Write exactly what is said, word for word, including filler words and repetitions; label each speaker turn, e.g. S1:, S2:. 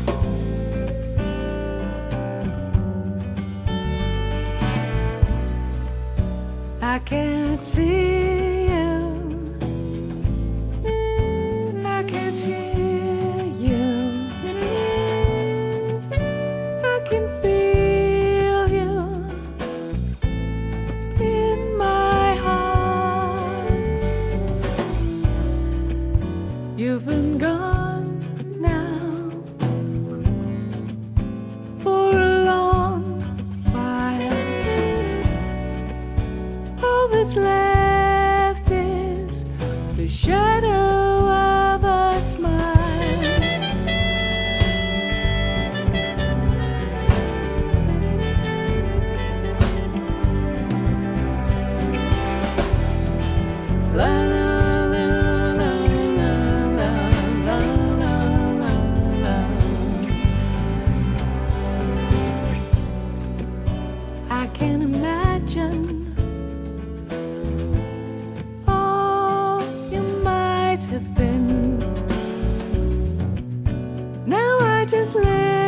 S1: I can't see you, I can't hear you, I can feel you in my heart. You've been gone now for a long while. All that's left is the shadow of a smile. La la la la la la la la la. I can imagine have been. Now I just live